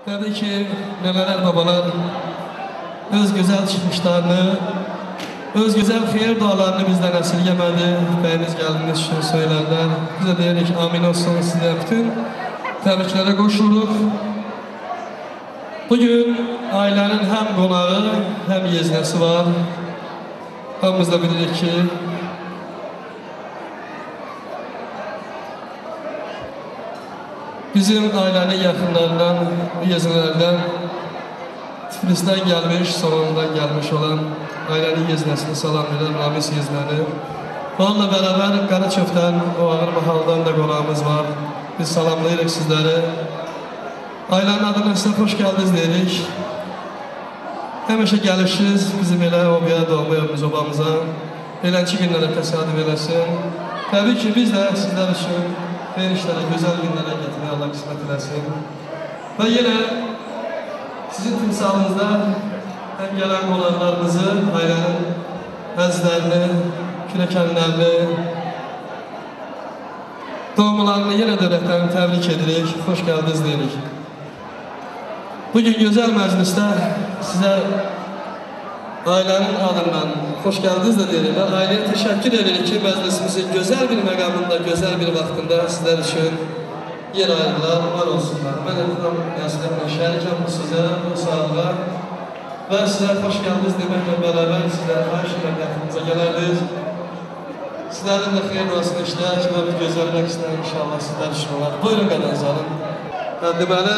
Tabii ki neler babalar öz güzel çıkmışlarını, öz güzel xeyir dualarını bizden esirgemedi. Bəyiniz geldiniz için söylerler. Bize deyirik amin olsun size bütün təbriklere koşuluq. Bugün ailenin hem qonağı hem yeznəsi var. Hamımız da bilirik ki bizim ailenin yakınlarından, yeznələrdən Tiflis'ten gelmiş, sonundan gelmiş olan ailenin yeznəsini salam verir, Ramiz yeznəni. Onunla beraber Qaraçöfdən, o ağır mahaldan da qonağımız var. Biz salamlayırıq sizləri. Ailenin adına sizə xoş gəldiniz deyirik. Həmişə gəlişiniz bizim elə obaya, doğma evimiz obamıza. Elənçi günlərə təsadüf eləsin. Təbii ki, biz də sizlər üçün xeyir işlərə, gözəl günlərə getirməyə Allah qismət eləsin. Və yenə sizin timsalınızda həm gələn qonaqlarımızı, ailənin əzizlərini, kürəkənlərini, doğumlarını yenə dövlətlərini təbrik edirik, xoş gəldiniz deyirik. Bugün gözəl məclisdə sizə ailənin adından xoş gəldiniz də deyirik və ailəyə təşəkkür edirik ki, məclisimizin gözəl bir məqamında, gözəl bir vaxtında sizlər üçün yer ayırdılar, var olsunlar. Mən etiraf məsuliyyətlə şərikəm bu sizə, bu sağlığa və sizə xoş gəldiniz deməklə bərabər sizlərə xahiş edən yaxınıza gələrdiniz. Sizlərin də xeyir duasını işləyək və bir gözəl rəqslər inşallah sizlər üçün olar. Buyurun qədənizi alın. Deməli,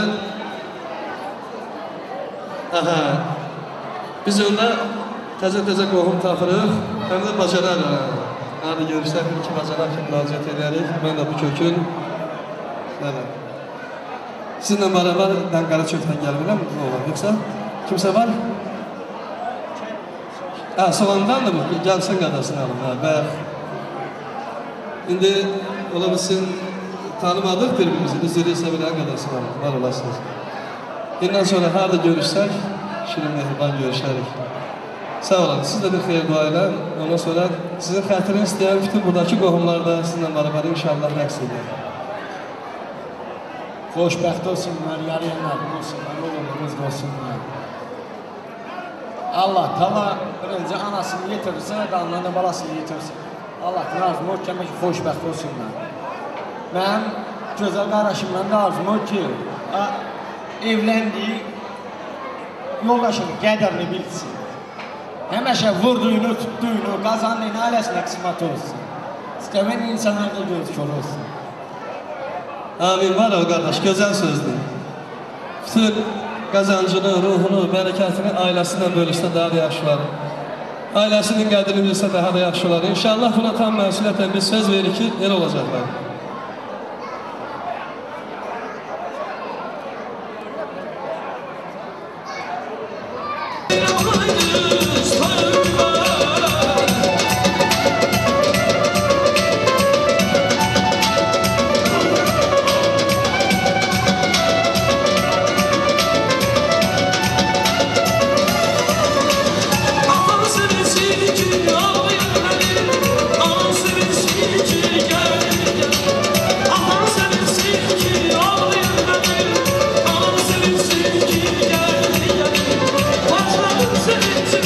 biz onda təzə qohum tapırıq, həm də bacararıq. Hadi görüşlər, bir iki bacaraq ki, müraciət edərik. Mən də bu kökün. Evet. Sizinle beraber ben Qaraçöfdən gəlmirəm, ne olur, yoksa kimse var? Soğandan da mı? Gəlsin qədəsini alın. Bəx. İndi ola bilsin, tanımadıq birbirimizi, üzrü isə bilən qədəsi var olasınız. Bundan sonra harada görüşsək, şirin mehriban görüşərik. Sağ olun, siz de bir xeyir dua ilə, ondan sonra sizin xətrini istəyən bütün buradakı qohumlar da sizinle beraber inşallah rəqs edir. Xoşbəxt olsunlar, yarayanlarım olsunlar, oğullarımız olsunlar. Allah tala önce anasını yetirsin, qanlarını balasını yetirsin. Allah razım ol ki, xoşbəxt olsunlar. Mənim gözəl qardaşımdan da arzum ol ki, evləndiyi yoldaşının qədərini bilsin. Həməşə vurduğunu, tutduğunu, qazandığını ailəsinə qismət olsun. İstəmən insanlarda görüşür olsun. Amin, var o qardaş, gözəl sözdür. Bütün qazancını, ruhunu, bərəkətini ailəsinlə bölüşsə daha da yaxşı olar. Ailəsinin qədrini bilsə daha da yaxşı olar. İnşallah buna tam məsuliyyətlə biz söz verir ki, elə olacaqlar. Başladım sevinci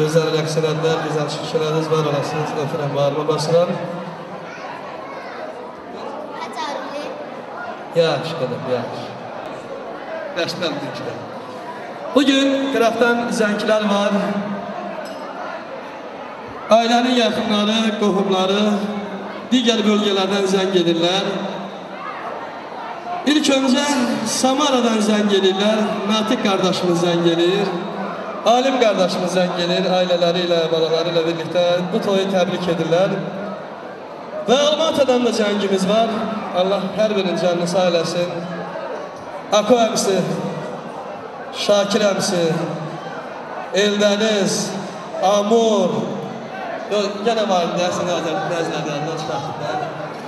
gözəl rəqs elədilər, gözəl çıxışlarınız var olasınız. Öpürəm, bağırma basıram. Yaxşı qadam, yaxşı. Bəşləndik də. Bugün qıraqdan zənglər var. Ailənin yaxınları, qohumları digər bölgələrdən zəng edirlər. İlk öncə Samara'dan zəng edirlər. Natiq qardaşımız zəng edir. Alim qardaşımız zəng edir. Ailələri ilə, balaları ilə birlikdə bu toyu təbrik edirlər. Və Almata'dan da zəngimiz var. Allah hər birinin canını sağ eləsin. Ako əmsi, Şakir əmsi, Eldəniz, Amur. Yenə var, deyəsən nəzlədi, ondan çıxartdılar.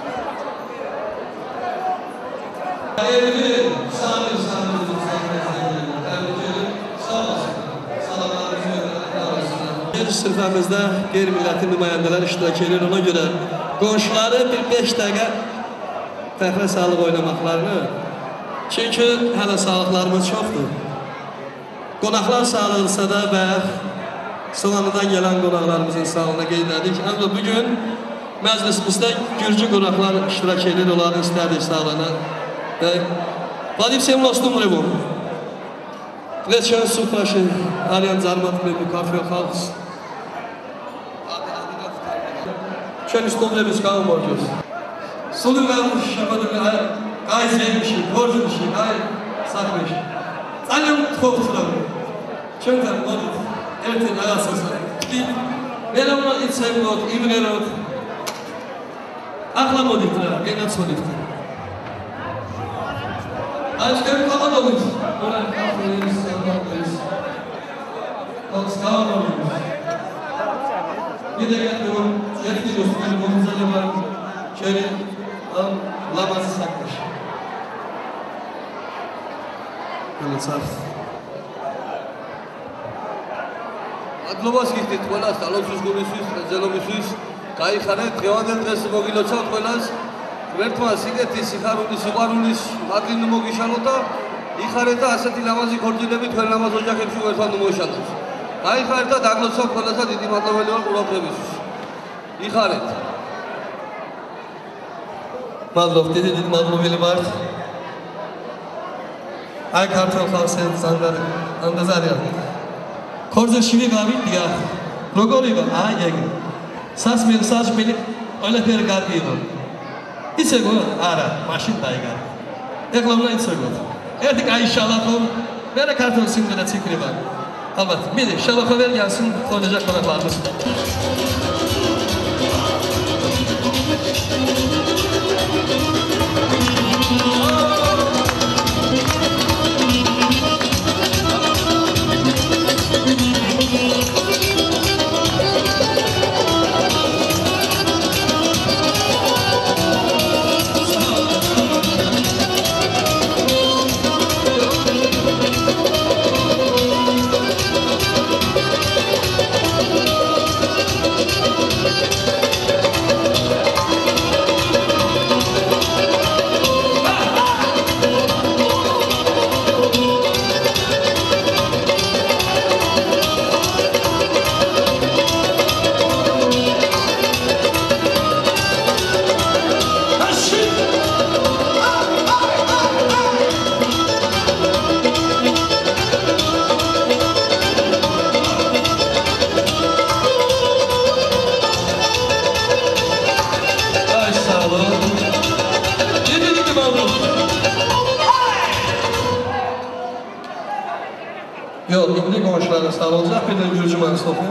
Elvin, Samir, təbrik edir. Sağ olsun. Salamlarınızı öyrənək. Bir sırfəmizdə qeyri-milləti nümayəndələr iştirak edir. Ona görə qonşuları bir 5 dəqiqə fəxrə sağlıq oynamaqlarını, çünki hələ sağlıqlarımız çoxdur. Qonaqlar sağlıqlısa da və Soğanıdan gələn qonaqlarımızın sağlığına qeyd edik. Ancaq bugün məclisimizdə Gürcü qonaqlar iştirak edir, onların istərdik sağlığına. Vladimir всем Ростумреву. Лечен Супаши, Ариан Зарматмы, Кафе Хаус. Чем Ростумреву сказал Моргиус. Судывал, Шабадывал, Ай Земши, Боржинши, Ай Сахмиш. Санем Тховцлам. Чем там будет? Ertin ayasız. Belamla içsevlot, imlerot. Akla modifler, genel solifler. Aşkım kalan olur. Ona kafayız, anlatmayız. Kalan olur. Bir de getiriyorum, getiriyoruz. Benim omuzda da var. Şöyle lamazı sakmış. Böyle sağ. Adlobas gittit ყველას ტალონსის გულისთვის, ზელობისთვის, გაიხარეთ დღევანდელ დღეს მოგილოცავთ ყველას. ღმერთმა სიკეთის, სიხარულის, სიყვარულის მადლი მოგიშალოთ და იხარეთ და ასეთი ლამაზი ქორწილები თქვენ ლამაზ ოჯახებში ერთად მოიშალოთ. გაიხარეთ და დაგლოცავთ ყველას და დიდი მადლობელი ვარ ყურადღებისთვის. იხარეთ. Madlov dedi madloveli var. Ay kartal xalqın sanlar andazar ya. Korza şivi gavit diye. Rogoli var. Ay yegi. Sas beni öyle per garbido. İse go ara maşin dayga. Eklamla itse go. Erdik ay inşallah o böyle kartal simgele çekili var. Albat. Bir de şalafa ver gelsin oynayacak konaklarımız. Yok, indi qonşularına sağ olacaq, bir də Gürcü Manstofu.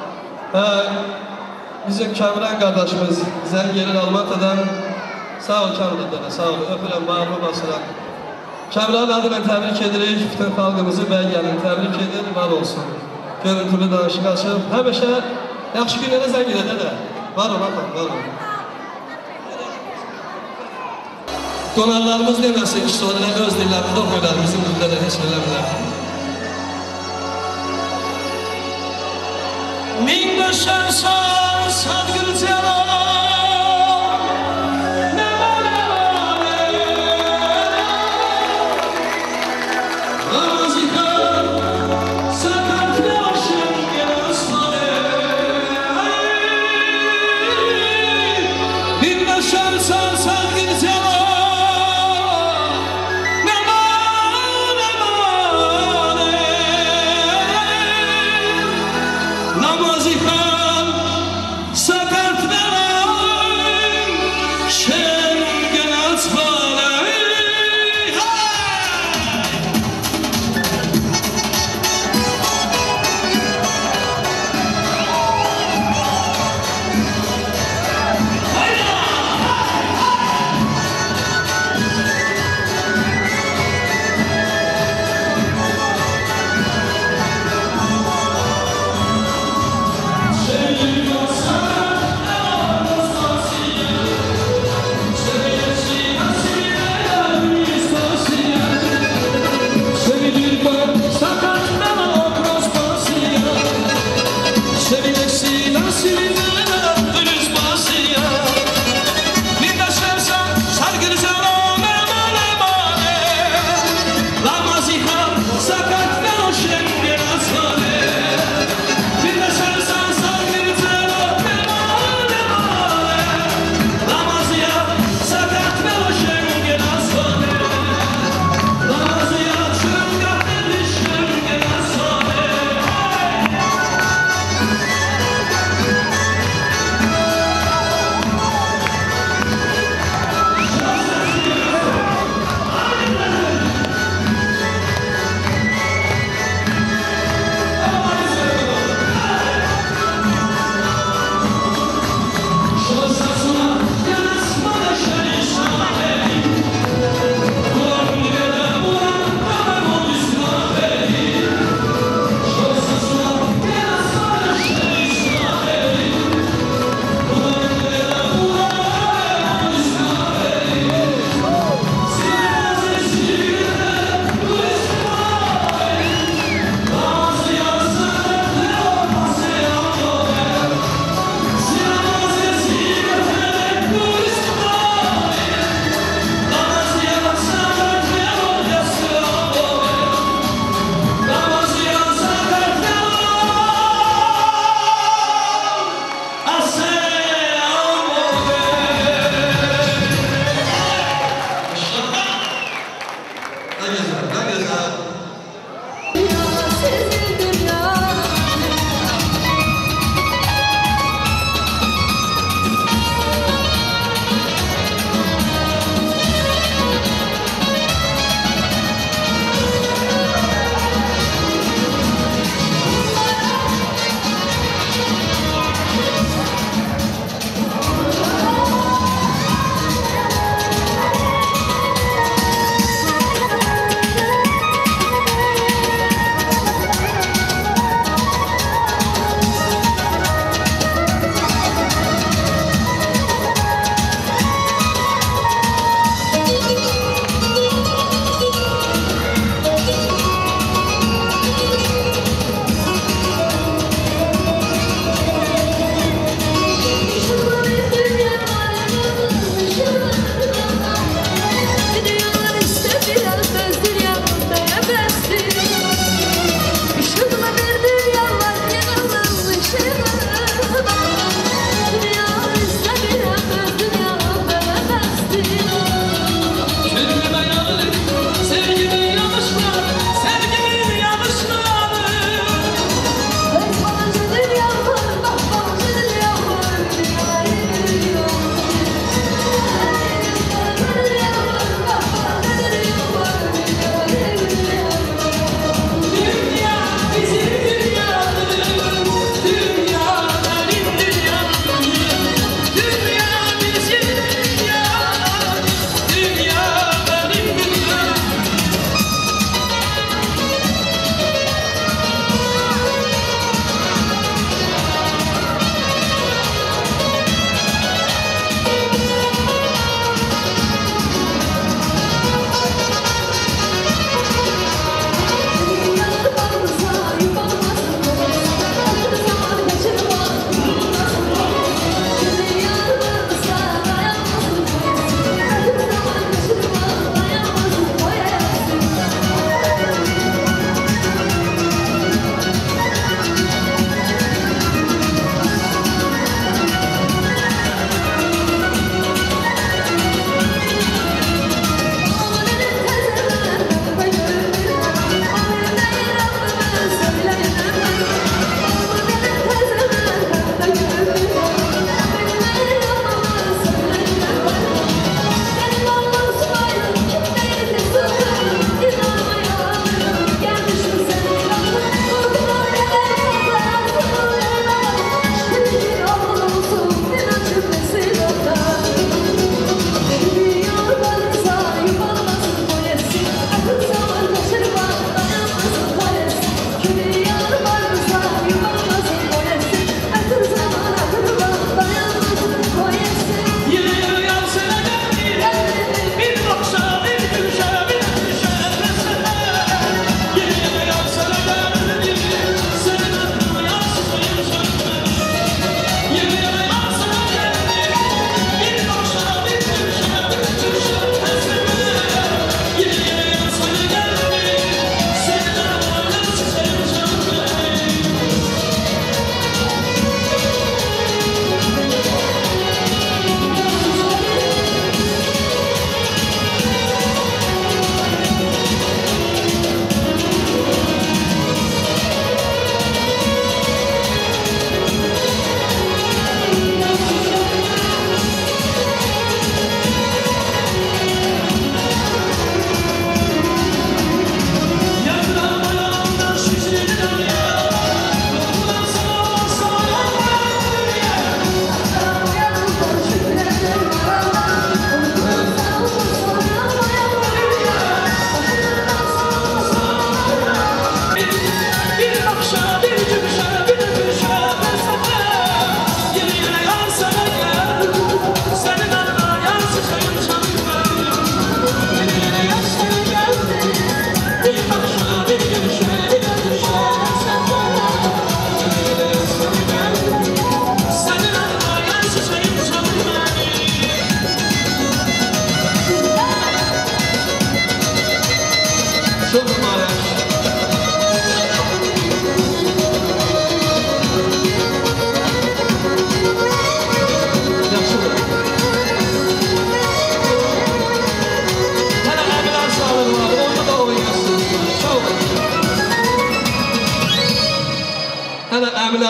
Bizim Kamran qardaşımız zəng gelir Almata'dan. Sağ ol Kamran'da, sağ ol, öpürəm, bağırma basıram. Kamran'ın adına təbrik edirik, bütün xalqımızı bəlgənin təbrik edir, var olsun. Görüntülü danışıq açıb, həmişə yaxşı günlərə zəng edə də. Var ol, atam, var ol. Qonaqlarımız deməsin ki, sonra öz dillərində oxuyurlar, bizim dildə də heç eləmirlər. Min başarsan sadgül celal ne malale Razika sakat yaşın gel asmane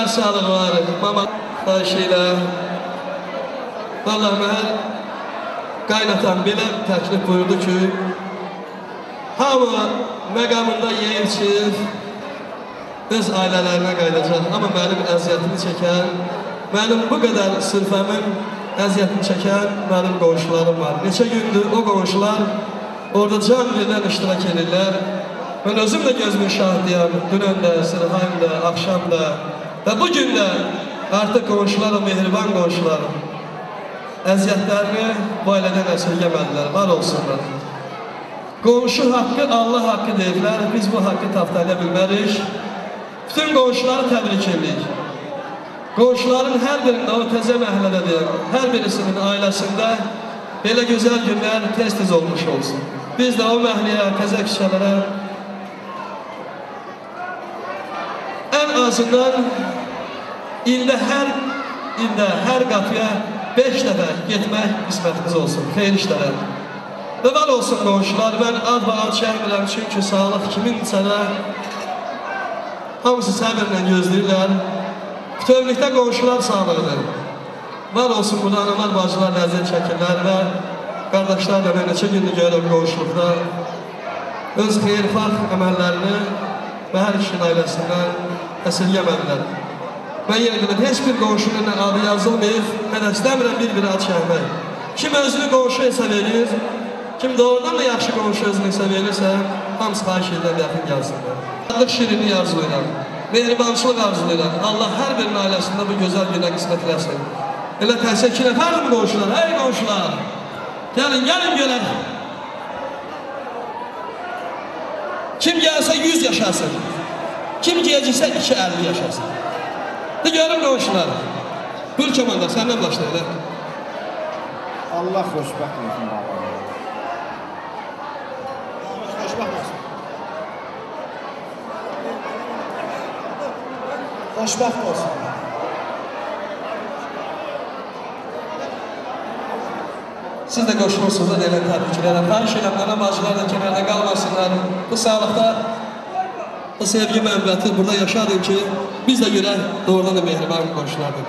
sağlığı var. Mama xahişiyle. Vallahi mən qaynatan belə təklif buyurdu ki, hamı məqamında yeyir ki, öz ailələrinə qaydacaq. Amma mənim əziyyətini çəkən, mənim bu qədər sırfəmin əziyyətini çəkən mənim qonşularım var. Neçə gündür o qonşular orada can birdən iştirak edirlər. Mən özüm də gözümün şahidiyəm, dünən də, sırhayım da, axşam da və bugün də artıq qonşularım, mehriban qonşularım əziyyətlərini bu ailədən əsirgəmədilər, var olsunlar. Qonşu haqqı Allah haqqı deyirlər, biz bu haqqı tapdaya bilmərik. Bütün qonşuları təbrik edirik. Qonşuların hər birində o təzə məhəllədədir, hər birisinin ailəsində belə gözəl günlər tez-tez olmuş olsun. Biz də o məhəlləyə, təzə kişilərə ən azından ildə hər qapıya 5 dəfə getmək qismətimiz olsun, xeyir işlərə. Və var olsun qonşular, mən ad-ad çəkmirəm, çünki sağlıq kimin sənə hamısı səbirlə gözləyirlər. Bütövlükdə qonşular sağlığıdır. Var olsun burada analar, bacılar ləzzət çəkirlər və qardaşlar da mən neçə gündür görürəm qonşuluqda öz xeyirxah əməllərini və hər kişinin ailəsindən əsirgəmədilər. Mən yenə deyirəm, heç bir qonşunun adı yazılmayıb, mən istəmirəm bir-biri ad çəkmək. Kim özünü qonşu hesab edir, kim doğrudan da yaxşı qonşu özünü hesab edirsə, hamısı xahiş edirəm, yaxın gəlsinlər. Adlıq şirinliyi arzulayıram, mehribançılıq arzulayıram. Allah hər birinin ailəsində bu gözəl günə qismət eləsin. Elə təhsil 2 nəfərdir mi qonşular? Ey qonşular! Gəlin görək. Kim gəlsə 100 yaşasın, kim geciksə 250 yaşasın. De görüm qonşular. Buyur Kəmanda, səndən başlayalım. Allah xoşbəxt olsun baba. Xoşbəxt olsun. Xoşbəxt olsun. Siz də qoşulursunuz da deyilən təbrik edirəm. Xahiş edirəm, ana bacılar da kənarda qalmasınlar. Bu sağlıqda, bu sevgi mənbəti burada yaşadır ki, biz də görək doğrudan da mehriban qonşulardır.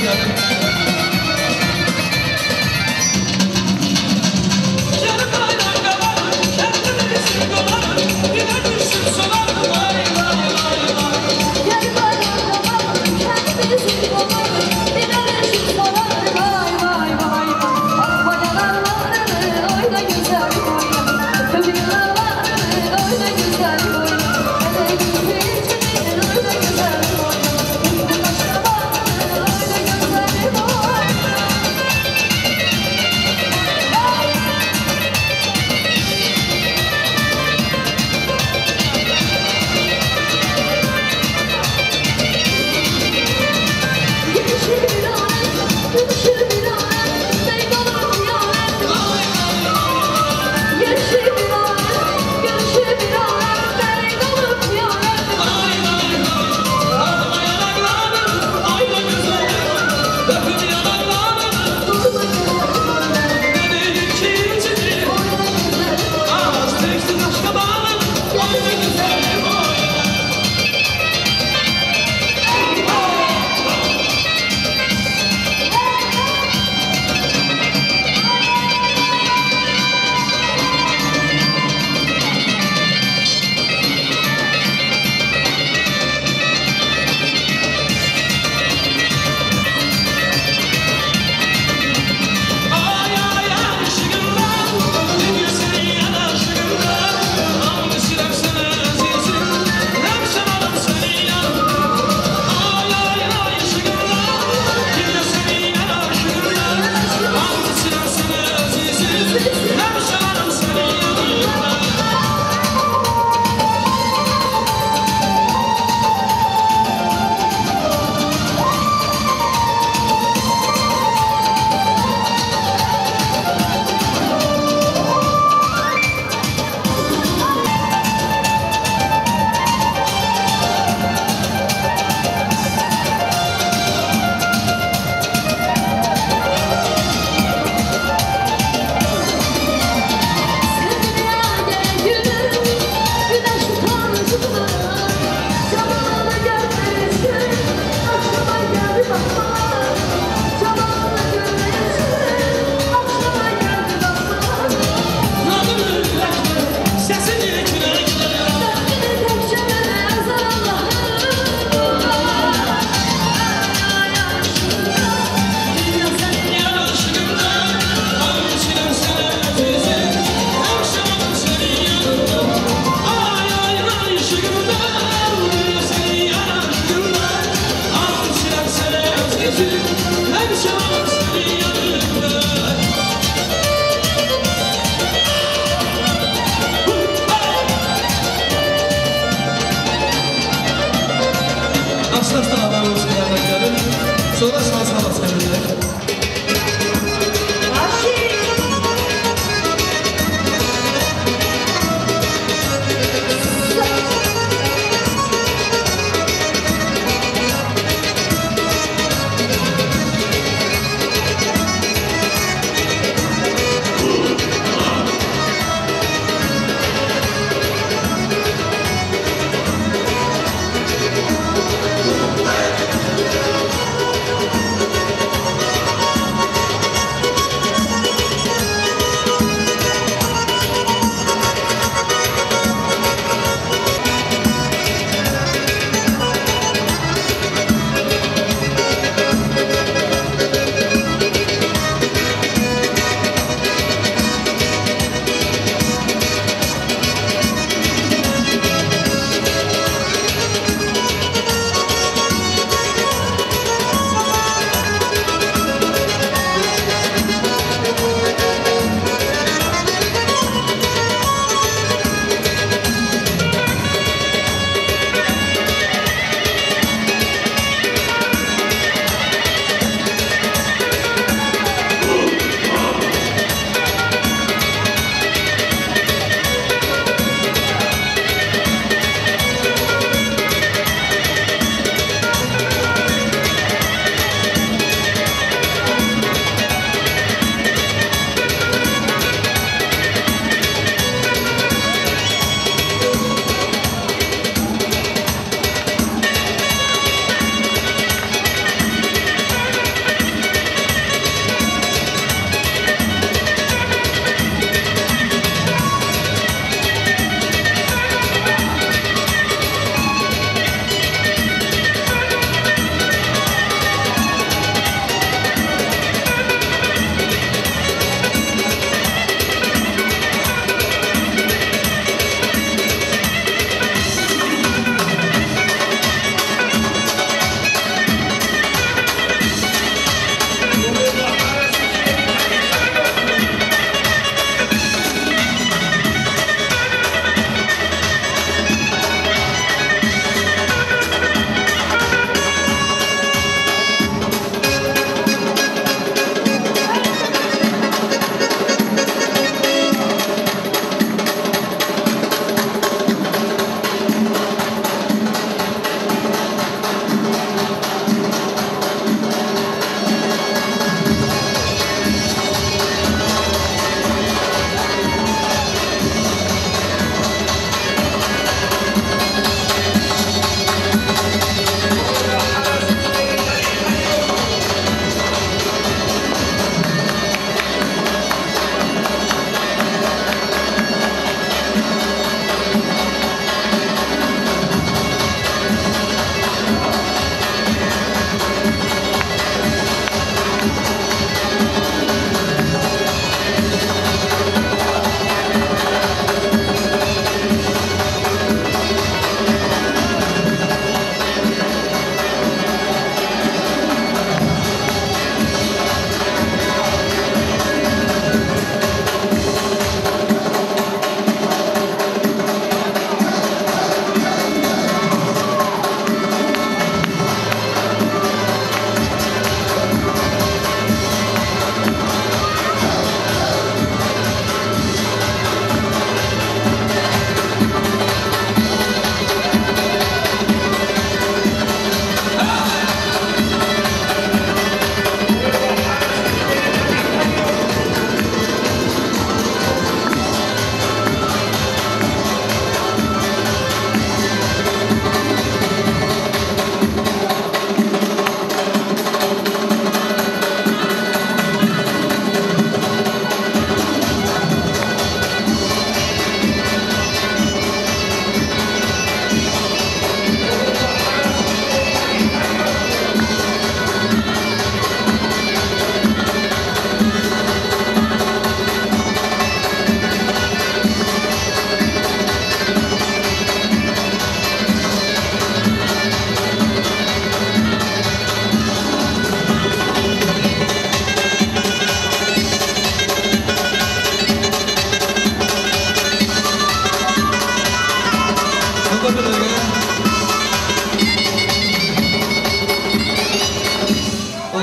gelin. Sonra salsa basabilirler.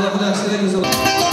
İnşallah bu dərsdə güzel.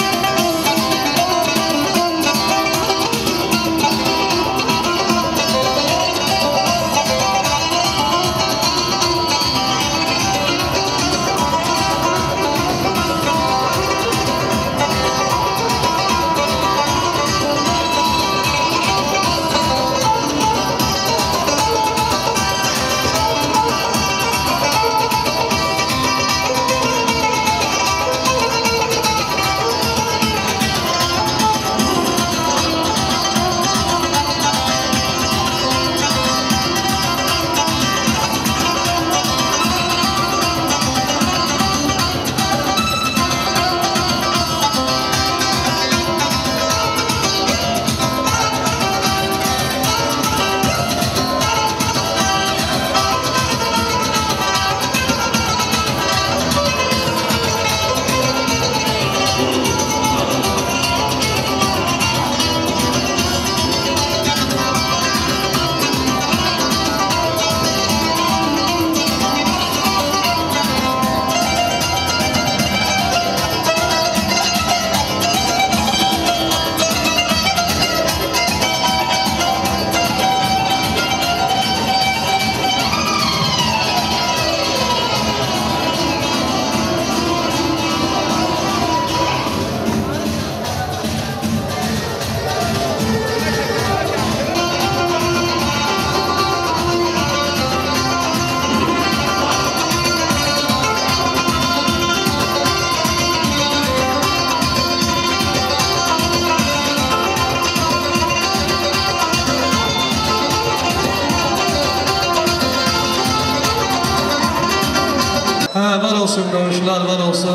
Var olsun qonşular, var olsun.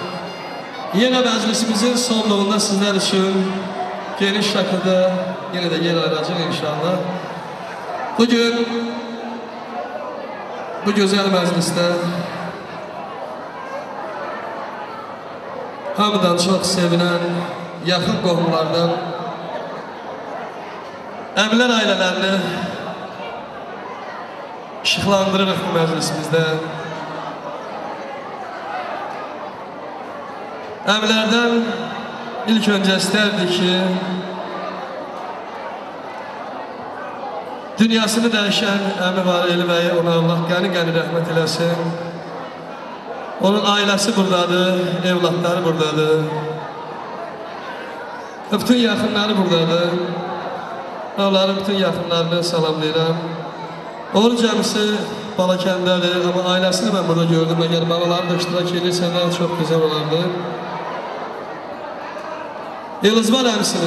Yenə məclisimizin sonluğunda sizlər üçün geniş şəkildə yenə də yer ayıracaq inşallah. Bugün bu gözəl məclisdə hamıdan çox sevinən yaxın qohumlardan əmlər ailələrini işıqlandırırıq bu məclisimizdə. Əmlərdən ilk öncə istərdik ki, dünyasını dəyişən əmi var Eli bəyi, ona Allah qəni-qəni rəhmət eləsin. Onun ailəsi buradadır, evlatları buradadır. Bütün yaxınları buradadır. Onların bütün yaxınlarını salamlayıram. Onun cəmisi Balakəndədir, amma ailəsini mən burada gördüm. Əgər balaları da iştirak edirsənlər, çox güzel olardı. Elizbar əmsini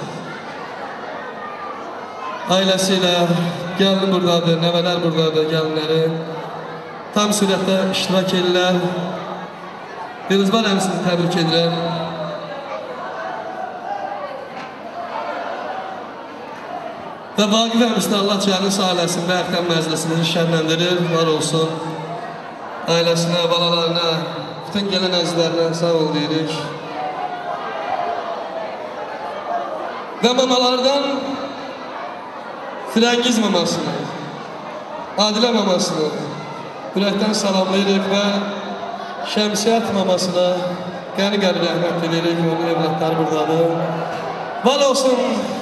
ailəsiyle gəlini buradadır, nəvələr buradadır, gəlinləri tam sürətdə iştirak edirlər. Elizbar əmsini təbrik edirəm. Və Vaqif əmsini Allah cənnət ailəsində əxtəm məclisini şənləndirir, var olsun. Ailəsinə, balalarına, bütün gələn əzizlərinə sağ ol deyirik. Və mamalardan Firəngiz mamasını, Adilə mamasını ürəkdən salamlayırıq və Şəmsiyyət mamasına qəni-qəni rəhmət edirik, onun evlatları buradadır. Var olsun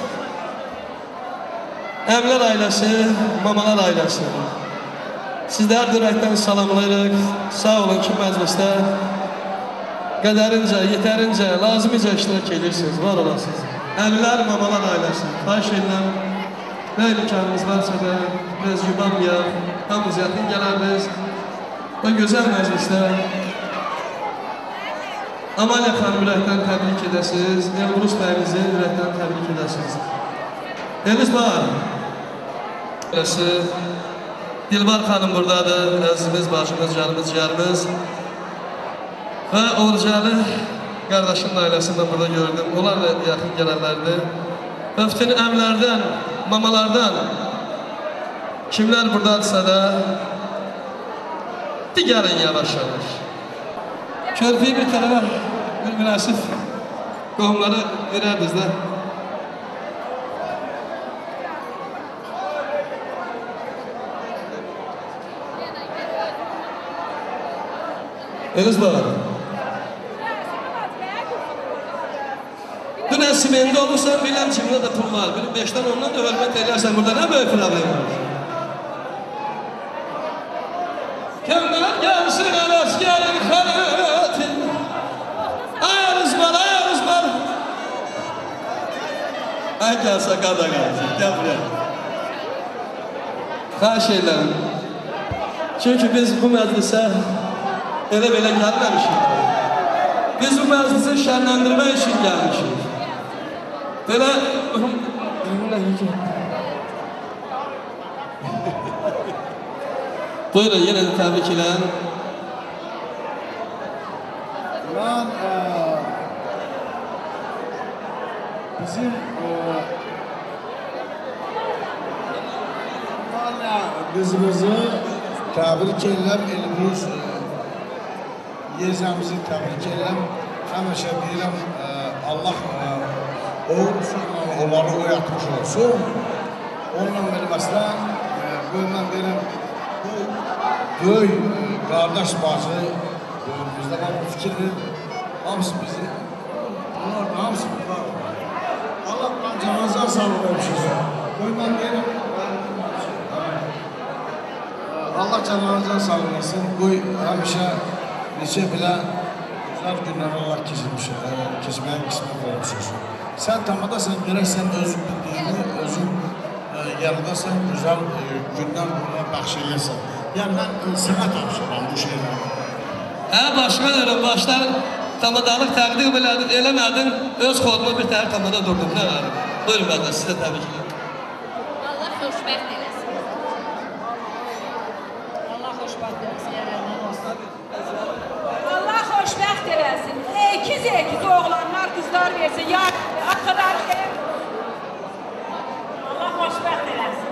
əmlər ailəsi, mamalar ailəsi. Sizlər ürəkdən salamlayırıq, sağ olun ki məclisdə qədərincə, yetərincə, lazımicə iştirak edirsiniz, var olasınız. Əmlər, mamalar ailəsi, xahiş edirəm, nə imkanınız varsa da biraz yubanmayaq, hamımız yaxın gələrdiniz və gözəl məclisdə Amalya xanım ürəkdən təbrik edəsiniz, Elbrus bəyimizi ürəkdən təbrik edəsiniz. Elizbar ailəsi, Dilbar xanım buradadır, əzizimiz, bacımız, canımız, ciğərimiz və Orucalı qardaşının ailəsini də burada gördüm. Onlar da yaxın gələnlərdir. Və bütün əmlərdən, mamalardan kimlər buradadırsa da digərin yavaş-yavaş. Körpüyü bir tərəfə bir münasib qohumları verərdiniz də. Elizbar. Dünən simində olursan, biləm cibində də pul var. 5-dən 10-dan da hörmət elərsən, burada nə böyük problem var? Kəmdən gəlsin ələsgərin xələti. Ayarız var. Ay gəlsə qada qalsın, gəl buraya. Xahiş edirəm. Çünki biz bu məclisə elə belə gəlməmişik. Biz bu məclisi şənləndirmək üçün gəlmişik. Belə... Buyurun, yenə də təbrik edən. Ben bizim kızımızı tebrik edirəm, Elbrus Yezəmizi tebrik edirəm. Həmişə deyirəm, Allah onları oyatmış olsun. Onunla bilməslə, mən deyirəm, bu böyük qardaş bacı, bizdə var bu fikirdir, hamısı bizim, bunlar da hamısı bunlar. Allah canınıza sağlık ölçüsün. Mən deyirəm, Allah canınıza sağlık olsun. Bu həmişə neçə bilə güzel günlər Allah keçməyə qismət olmuşuz. Sən tamadasan, gerək sən özün bildiyini, özün yanındasan, güzel günlər buna bəxş eləyəsən. Yəni, mən sənə tapşıram bu şeyləri. Başqa deyirəm, başlar tamadalıq təqdim eləmədin, öz xoduma bir təhər tamada durdum. Nə var? Buyurun bədə, sizə təbii ki. Allah xoşbəxt eləsin. Allah xoşbəxt eləsin, yerəndən olsun. Allah xoşbəxt eləsin. Ekiz oğlanlar, qızlar versin. Ya, atalar Allah xoşbəxt eləsin.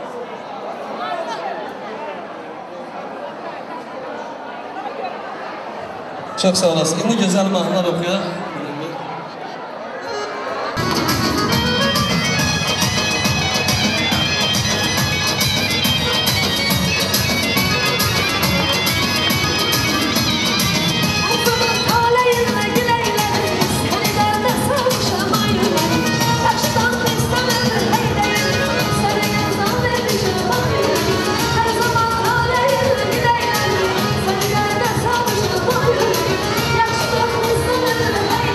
Çok sağ olasın. İndi güzel mahnılar okuyor. Yaşlı kızım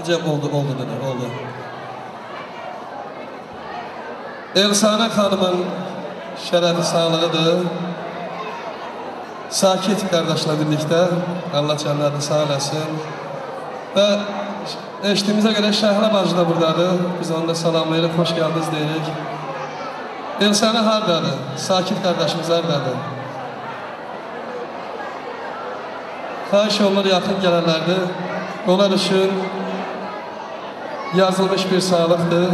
Cem oldu dedi, oldu. Elsana xanımın şərəfi sağlığıdır. Sakit qardaşla birlikdə Allah canlarını sağ eləsin. Və eşitdiyimizə görə Şəhlə bacı da buradadır. Biz onu da salamlayırıq, xoş gəldiniz deyirik. Elsana hardadır? Sakit qardaşımız hardadır? Xahiş olunur yaxın gələnlərdir. Onlar üçün yazılmış bir sağlıqdır.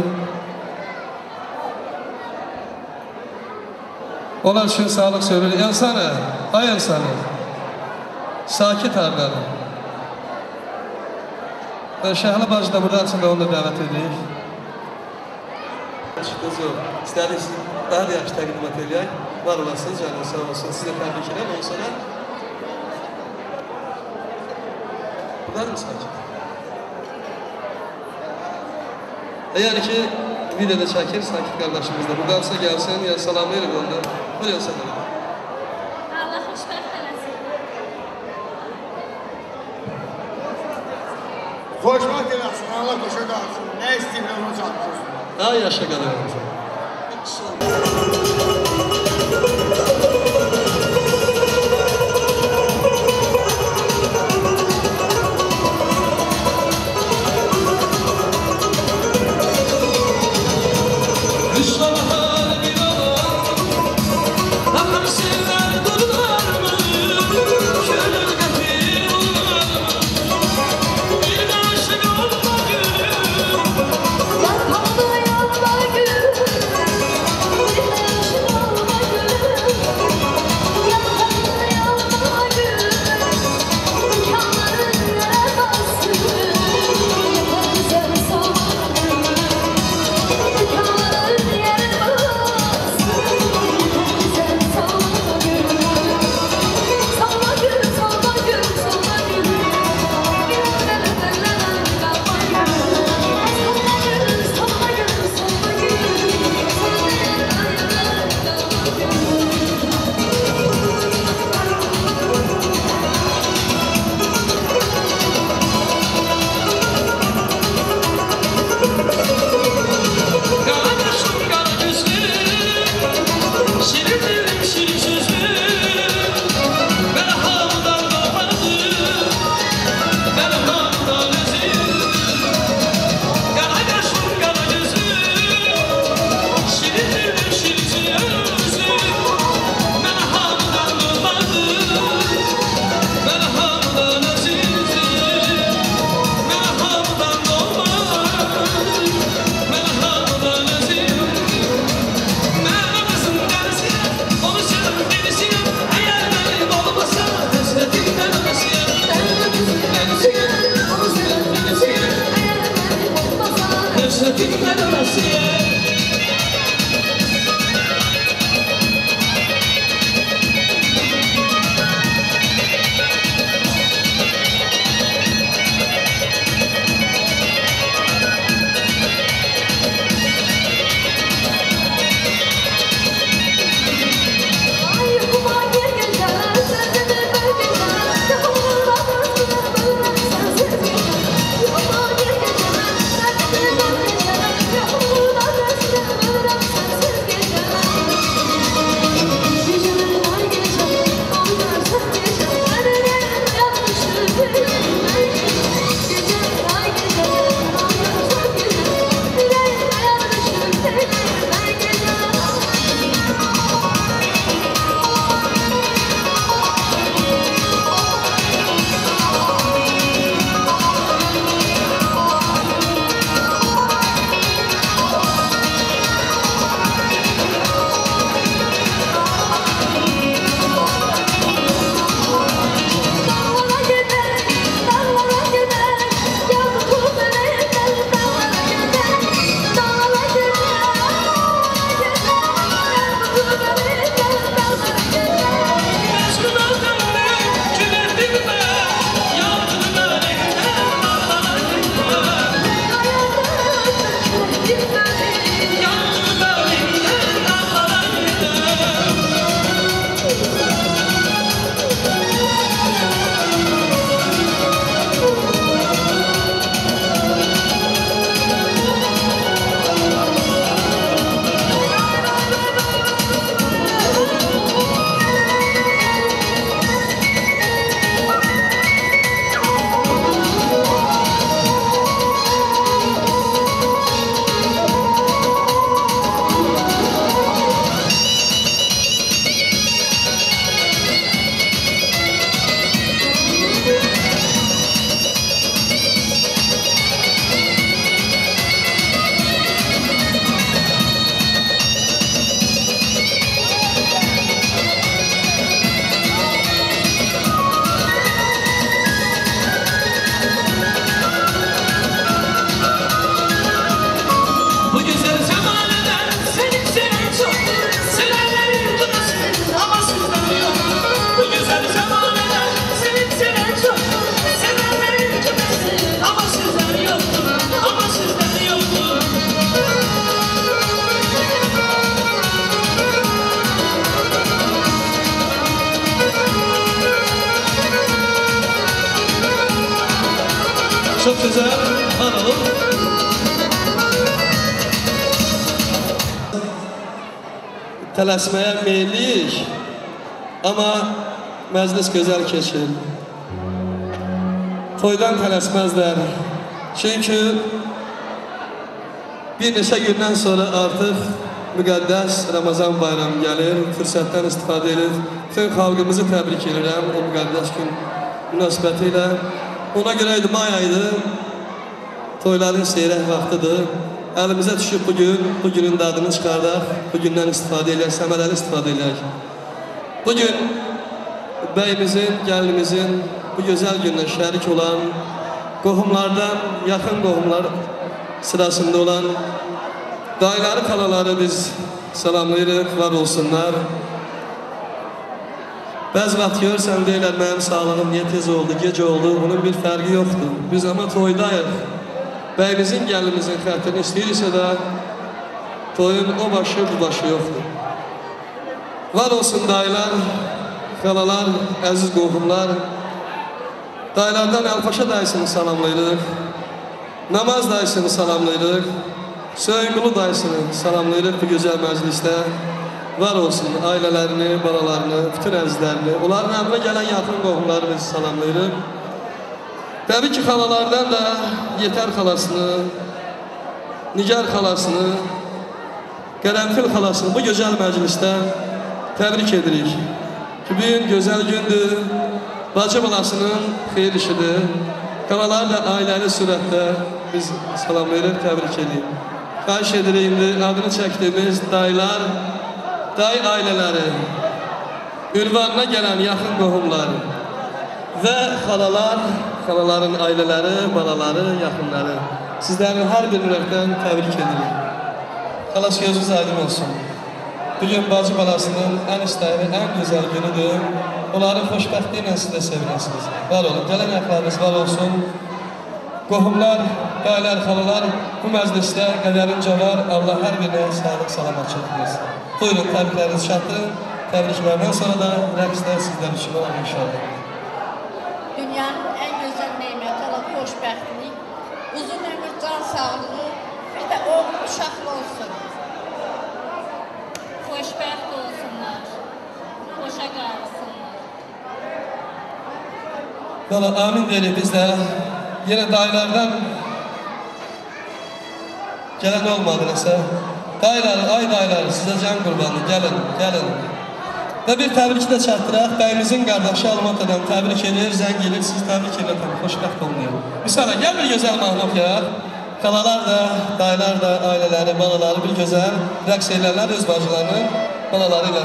Onlar üçün sağlıq söylenir. Elsana, ay Elsana, sakit hardadır. Şəhlə bacı da burada açında onu da dəvət edirik. Qızım, istədik daha da yaxşı təqdimat edək. Var olasınız, canım sağ olsun. Sizə təbrik edirəm, ondan sonra bunlar mı sakit? Yəni ki, videoda çəkir, sakit qardaşımız da. Buradasa gəlsin, yəni salamlayırıq ondan. Buyur Elsana. Allah xoşbəxt eləsin. Xoşbəxt eləsin, Allah başa qalsın. Nə istəyirlər onu çatdırsın. Daha yaşa qalıyorum. Yapamadı yanma gün, bir yaşına Çok güzel. Analım. Tələsməyə meyilliyik. Amma məclis gözəl keçir. Toydan tələsməzlər. Çünki bir neçə gündən sonra artıq müqəddəs Ramazan bayramı gəlir. Fürsətdən istifadə edir. Bütün xalqımızı təbrik edirəm o müqəddəs gün münasibəti ilə. Ona görə idi, may ayıdır. Toyların seyrək vaxtıdır. Əlimizə düşüb bu günün dadını çıxardaq, bu gündən istifadə edək, səmərəli istifadə edək. Bugün bəyimizin, gəlinimizin bu gözəl gündə şərik olan, qohumlardan, yaxın qohumlar sırasında olan dayıları, xalaları biz salamlayırıq, var olsunlar. Bəzi vaxt görürsən, deyirlər, mənim sağlığım niyə tez oldu, gec oldu, bunun bir fərqi yoxdur. Biz amma toydayıq. Bəyimizin, gəlinimizin xətrini istəyirsə də toyun o başı, bu başı yoxdur. Var olsun dayılar, xalalar, əziz qohumlar. Dayılardan Əlpaşa dayısını salamlayırıq. Namaz dayısını salamlayırıq. Söyünqulu dayısını salamlayırıq bu gözəl məclisdə. Var olsun ailələrini, balalarını, bütün əzizlərini, onların əmrə gələn yaxın qohumları biz salamlayırıq. Təbii ki, xalalardan da Yetər xalasını, Nigar xalasını, Qərənfil xalasını bu gözəl məclisdə təbrik edirik. Ki, bugün gözəl gündür, bacı balasının xeyir işidir. Xalalar da ailəli sürətdə biz salamlayırıq, təbrik edirik. Xahiş edirik, indi adını çəkdiyimiz dayılar, dayı ailələri, ünvanına gələn yaxın qohumlar və xalalar, xalaların ailələri, balaları, yaxınları. Sizlərin hər bir ürəkdən təbrik edirik. Xalas gözünüz aydın olsun. Bugün bacı balasının ən istəyili, ən gözəl günüdür. Onların xoşbəxtliyi ilə siz də sevinəsiniz. Var olun, gələn əxlarınız var olsun. Qohumlar, dayılar, xalalar bu məclisdə qədərincə var. Allah hər birinə sağlıq, salamatçılıq versin. Buyurun, təbriklərinizi çatdırın. Təbriklərdən sonra da rəqslər sizlər üçün olur inşallah. Dünyanın ən gözəl neymət olan xoşbəxtlik, uzun ömür, can sağlığı, bir də oğul uşaqlı olsun. Xoşbəxt olsunlar, xoşa qalsınlar. Valla amin deyirik biz də. Yenə dayılardan gələn olmadı nəsə. Dayılar, ay dayılar, sizə can qurbanı, gəlin, gəlin. Və bir təbrik də çatdıraq, bəyimizin qardaşı Almatadan təbrik edir, zəng edir, siz təbrik edirəm, xoşbəxt olmayın. Misala, gəl bir gözəl mahnı oxuyaq. Xalalar da, dayılar da, ailələri, balaları bir gözəl rəqs eylərlər öz bacılarının balaları ilə.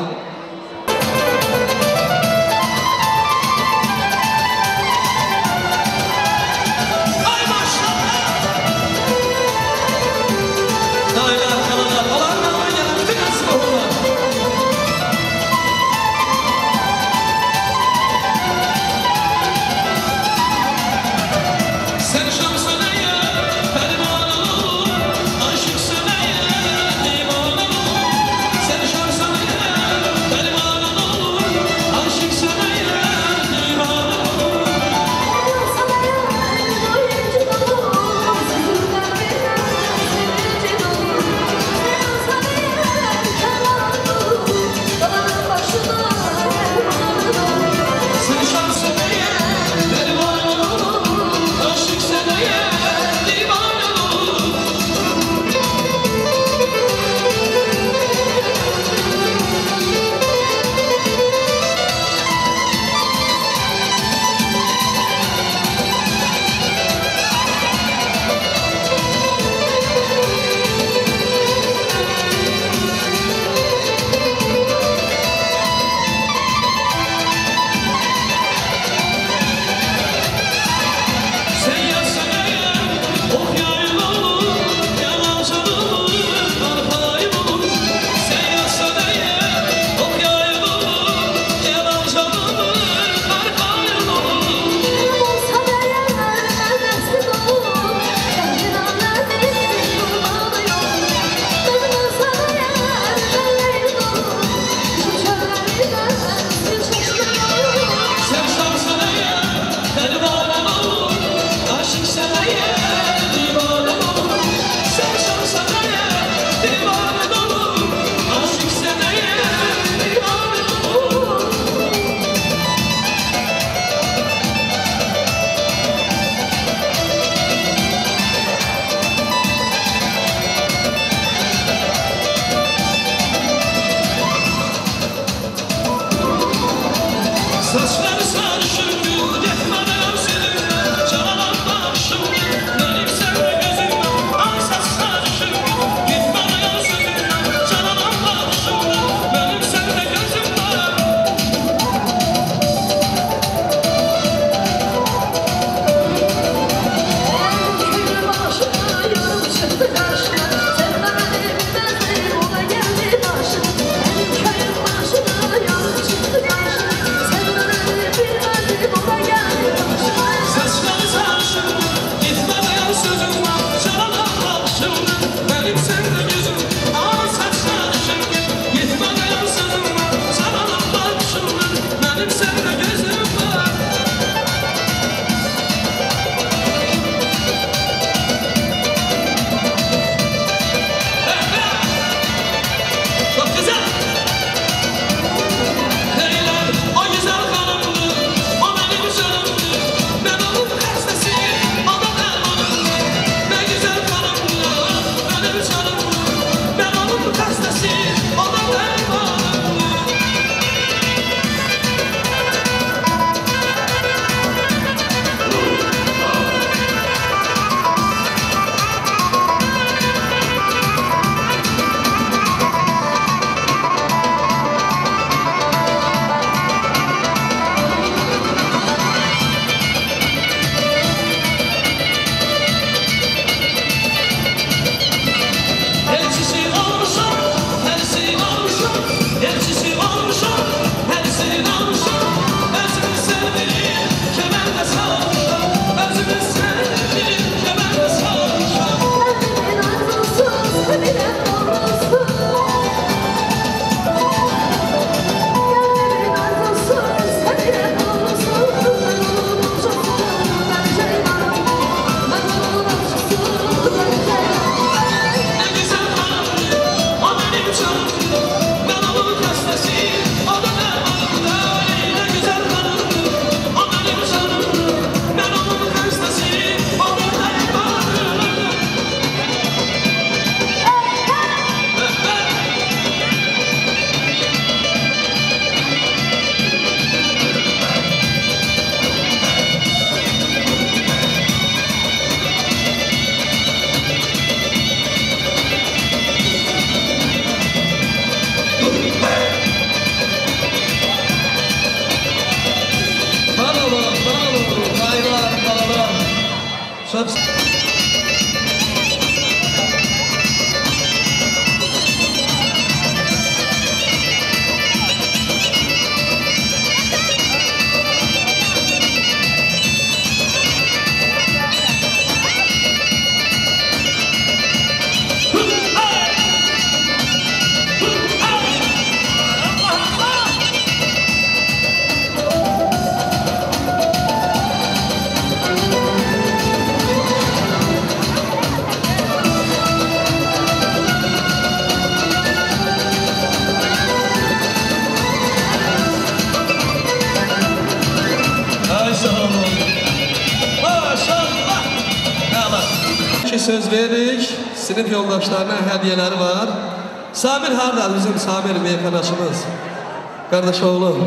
Söz verdik, sinif yoldaşlarına hediyeleri var. Samir harda, bizim Samir meyhanasımız. Kardeş oğlu.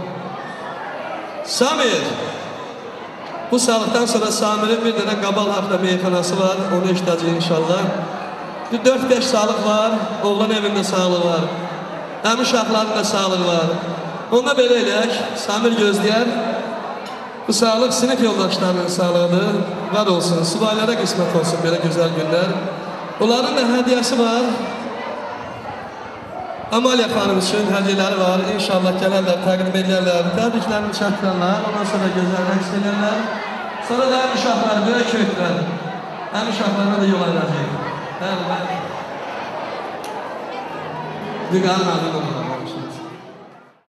Samir. Bu sağlıktan sonra Samir'in bir tane Qabal hafta meyhanası var. Onu işleyeceğiz inşallah. Bir 4-5 sağlık var. Oğlan evinde sağlığı var. Hem uşaqların da sağlığı var. Onda belə eləyək. Samir gözləyər. Bu sağlık sinif yoldaşlarının sağlığıdır. Var olsun, subaylara qismət olsun belə gözəl günlər. Onların da hədiyəsi var. Amalya xanım üçün hədiyələri var. İnşallah gələrlər, təqdim edərlər. Təbriklərini çatdırırlar. Ondan sonra gözəl rəqs edərlər. Sonra da həm uşaqlar, böyük köyklər. Həm uşaqlarına da yol ayıracaq. Bəli, bəli. Düqanın adını olur.